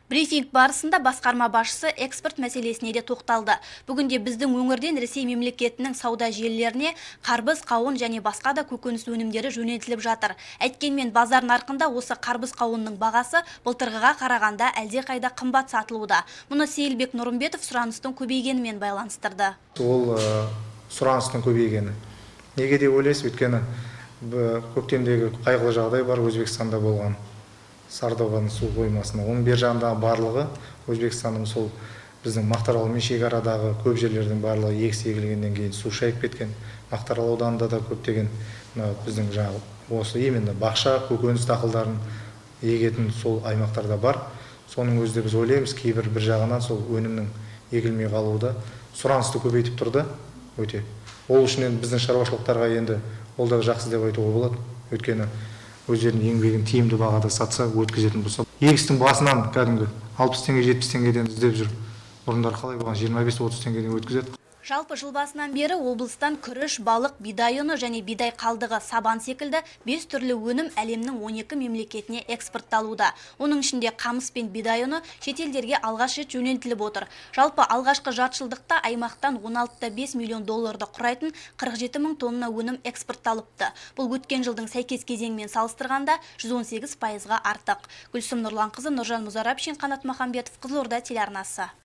Брифинг барысында басқарма басшысы экспорт мәселесіне де тоқталды. Бүгінде біздің өңірден Ресей мемлекетінің сауда желілеріне қарбыз, қауын және басқа да көкөніс өнімдері жөнелтіліп жатыр. Әйткенмен базар нарқында осы қарбыз қауынның бағасы былтырғыға қарағанда әлдеқайда қымбат сатылуда. Мұны Сейілбек Нұрымбетов сұраныстың көбейгенімен байланыстырды. Ол сұраныстың көбейгені. Неге деп ойлайсыз? Өйткені көктемдегі қайғылы жағдай бар, Өзбекстанда болған. Сардобаның су қоймасына. Оның бер жағындағы барлығы Өзбекстанның сол біздің Мақтааралмен шекарадағы көп жерлердің барлығы егіс егілгеннен кейін су шайып кеткен. Мақтаарал ауданында да көптеген біздің жаңағы осы именно бақша, көкөніс дақылдарын егетін сол аймақтарда бар. Соның өзінде біз ойлаймыз, кейбір бір жағынан сол өнімнің егілмей қалуы сұранысты көбейтіп тұрды өте. Ол үшін біздің шаруашылықтарға енді ол да жақсы деп айтуға болады. Өйткені өздерінің еңбегін тиімді бағада сатса, өткізетін болса. Егістің басынан кәдімгі 60 теңге, 70 теңгеден іздеп жүр. Бұрындар қалай болған 25-30 теңгеден өткізеді. Жалпы жыл басынан бері облыстан күріш, балық, бидай ұны және бидай қалдығы, сабан секілді 5 түрлі өнім әлемнің 12 мемлекетіне экспортталуда. Оның ішінде қамыс пен бидай ұны шетелдерге алғаш рет жөнелтіліп отыр. Жалпы алғашқы жартыжылдықта аймақтан 16,5 миллион долларды құрайтын 47 мың тонна өнім экспортталыпты. Бұл өткен жылдың сәйкес кезеңімен салыстырғанда 118%-ға артық. Гүлсім Нұрланқызы, Нұржан Музарапшин, Қанат Махамбетов, Қызылорда телеарнасы.